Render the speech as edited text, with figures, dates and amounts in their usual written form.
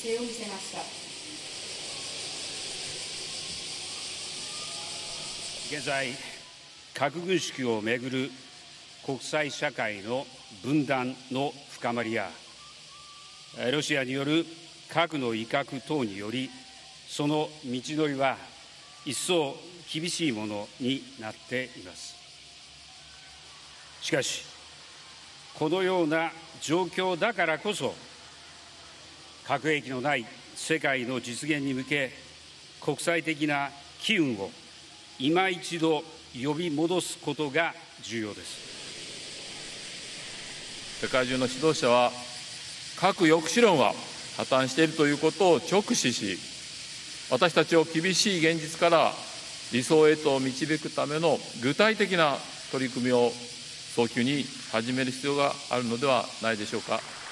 勢を見せました。 現在、核軍縮をめぐる国際社会の分断の深まりや、ロシアによる核の威嚇等により、その道のりは一層厳しいものになっています。しかし、このような状況だからこそ、核兵器のない世界の実現に向け、国際的な機運を今一度呼び戻すことが重要です。 世界中の指導者は、核抑止論は破綻しているということを直視し、私たちを厳しい現実から理想へと導くための具体的な取り組みを早急に始める必要があるのではないでしょうか。